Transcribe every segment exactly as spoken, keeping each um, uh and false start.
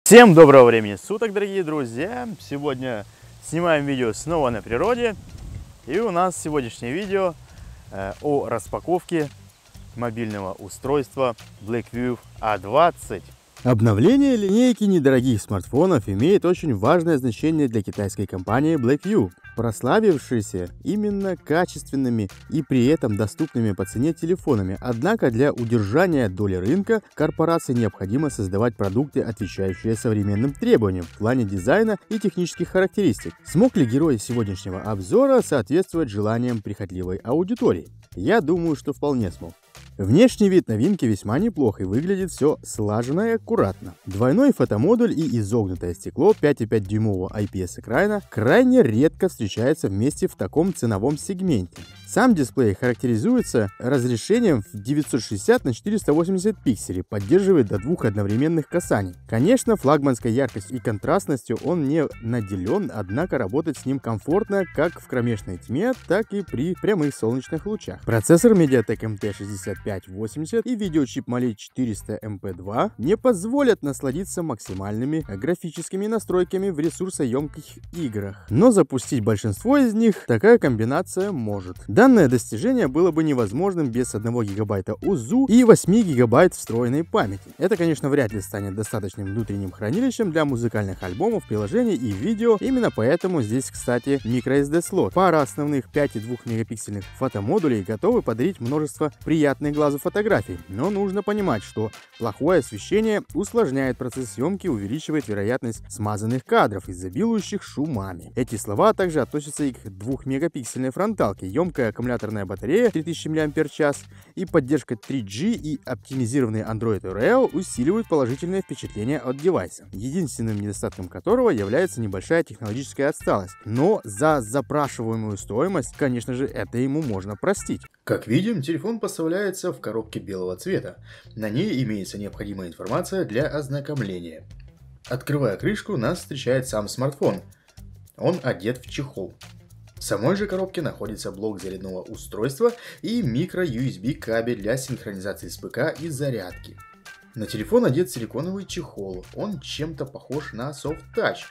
Всем доброго времени суток, дорогие друзья! Сегодня снимаем видео снова на природе. И у нас сегодняшнее видео э, о распаковке мобильного устройства Blackview а двадцать. Обновление линейки недорогих смартфонов имеет очень важное значение для китайской компании Blackview, прославившейся именно качественными и при этом доступными по цене телефонами. Однако для удержания доли рынка корпорации необходимо создавать продукты, отвечающие современным требованиям в плане дизайна и технических характеристик. Смог ли герой сегодняшнего обзора соответствовать желаниям прихотливой аудитории? Я думаю, что вполне смог. Внешний вид новинки весьма неплох и выглядит все слаженно и аккуратно. Двойной фотомодуль и изогнутое стекло пять и пять дюймового ай пи эс экрана крайне редко встречаются вместе в таком ценовом сегменте. Сам дисплей характеризуется разрешением в девятьсот шестьдесят на четыреста восемьдесят пикселей, поддерживает до двух одновременных касаний. Конечно, флагманской яркостью и контрастностью он не наделен, однако работать с ним комфортно как в кромешной тьме, так и при прямых солнечных лучах. Процессор MediaTek эм тэ шестьдесят пять восемьдесят и видеочип Mali четыреста эм пэ два не позволят насладиться максимальными графическими настройками в ресурсоемких играх. Но запустить большинство из них такая комбинация может. Данное достижение было бы невозможным без одного гигабайта УЗУ и восьми гигабайт встроенной памяти. Это, конечно, вряд ли станет достаточным внутренним хранилищем для музыкальных альбомов, приложений и видео. Именно поэтому здесь, кстати, microSD слот. Пара основных пяти и двух мегапиксельных фотомодулей готовы подарить множество приятных глазу фотографий. Но нужно понимать, что плохое освещение усложняет процесс съемки, увеличивает вероятность смазанных кадров, изобилующих шумами. Эти слова также относятся и к двухмегапиксельной фронталке. Емкая аккумуляторная батарея три тысячи мАч и поддержка три джи и оптимизированный Android Oreo усиливают положительное впечатление от девайса, единственным недостатком которого является небольшая технологическая отсталость. Но за запрашиваемую стоимость, конечно же, это ему можно простить. Как видим, телефон поставляется в коробке белого цвета. На ней имеется необходимая информация для ознакомления. Открывая крышку, нас встречает сам смартфон. Он одет в чехол. В самой же коробке находится блок зарядного устройства и микро-ю эс би кабель для синхронизации с ПК и зарядки. На телефон одет силиконовый чехол, он чем-то похож на Soft Touch,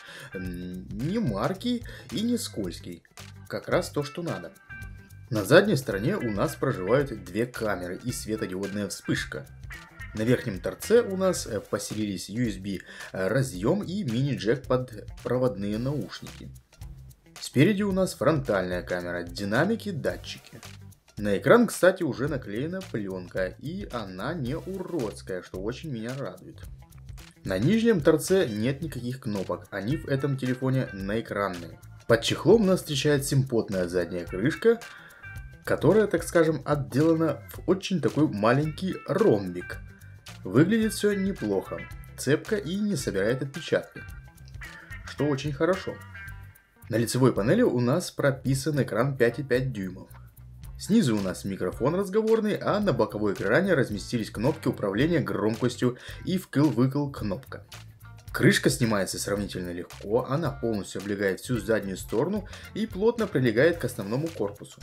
не маркий и не скользкий, как раз то, что надо. На задней стороне у нас проживают две камеры и светодиодная вспышка. На верхнем торце у нас поселились ю эс би разъем и мини-джек под проводные наушники. Спереди у нас фронтальная камера, динамики, датчики. На экран, кстати, уже наклеена пленка, и она не уродская, что очень меня радует. На нижнем торце нет никаких кнопок, они в этом телефоне наэкранные. Под чехлом нас встречает симпотная задняя крышка, которая, так скажем, отделана в очень такой маленький ромбик. Выглядит все неплохо, цепко и не собирает отпечатки, что очень хорошо. На лицевой панели у нас прописан экран пять и пять дюймов. Снизу у нас микрофон разговорный, а на боковой экране разместились кнопки управления громкостью и вкл-выкл кнопка. Крышка снимается сравнительно легко, она полностью облегает всю заднюю сторону и плотно прилегает к основному корпусу.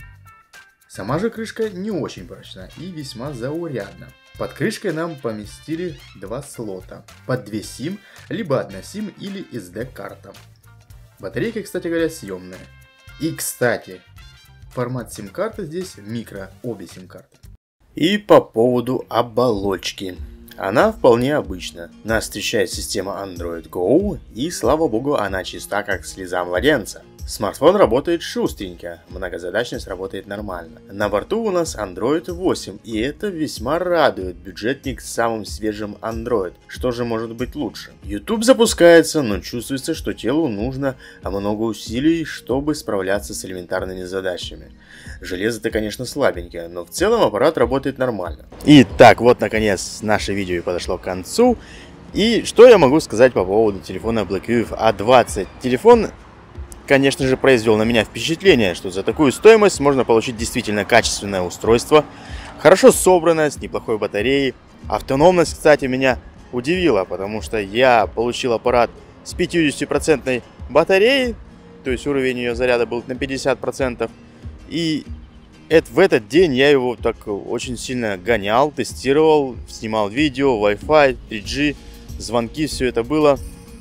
Сама же крышка не очень прочна и весьма заурядна. Под крышкой нам поместили два слота, под две сим, либо одна сим или эс ди-карта. Батарейка, кстати говоря, съемная. И, кстати, формат сим-карты здесь микро, обе сим-карты. И по поводу оболочки. Она вполне обычна. Нас встречает система Android Go, и, слава богу, она чиста, как слеза младенца. Смартфон работает шустренько, многозадачность работает нормально. На борту у нас Android восемь, и это весьма радует, бюджетник с самым свежим Android. Что же может быть лучше? YouTube запускается, но чувствуется, что телу нужно много усилий, чтобы справляться с элементарными задачами. Железо-то, конечно, слабенькое, но в целом аппарат работает нормально. Итак, вот наконец наше видео подошло к концу. И что я могу сказать по поводу телефона Blackview а двадцать? Телефон, конечно же, произвел на меня впечатление, что за такую стоимость можно получить действительно качественное устройство, хорошо собранное, с неплохой батареей. Автономность, кстати, меня удивила, потому что я получил аппарат с пятидесятипроцентной батареей, то есть уровень ее заряда был на пятьдесят процентов, и это, в этот день я его так очень сильно гонял, тестировал, снимал видео, Wi-Fi, три джи, звонки, все это было.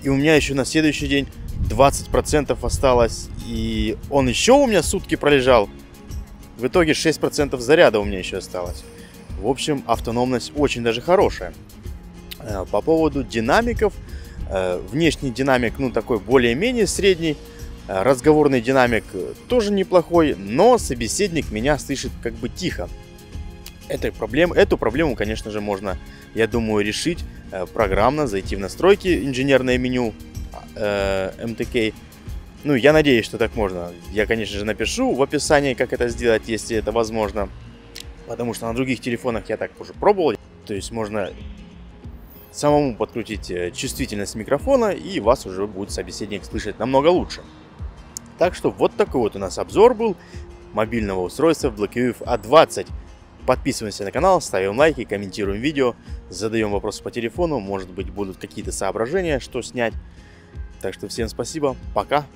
И у меня еще на следующий день двадцать процентов осталось. И он еще у меня сутки пролежал. В итоге шесть процентов заряда у меня еще осталось. В общем, автономность очень даже хорошая. По поводу динамиков. Внешний динамик, ну, такой более-менее средний. Разговорный динамик тоже неплохой, но собеседник меня слышит как бы тихо. Этой проблем, эту проблему, конечно же, можно, я думаю, решить программно, зайти в настройки, инженерное меню э, эм тэ кей. Ну, я надеюсь, что так можно. Я, конечно же, напишу в описании, как это сделать, если это возможно. Потому что на других телефонах я так уже пробовал. То есть можно самому подкрутить чувствительность микрофона, и вас уже будет собеседник слышать намного лучше. Так что вот такой вот у нас обзор был мобильного устройства BlackView а двадцать. Подписываемся на канал, ставим лайки, комментируем видео, задаем вопросы по телефону, может быть будут какие-то соображения, что снять. Так что всем спасибо, пока.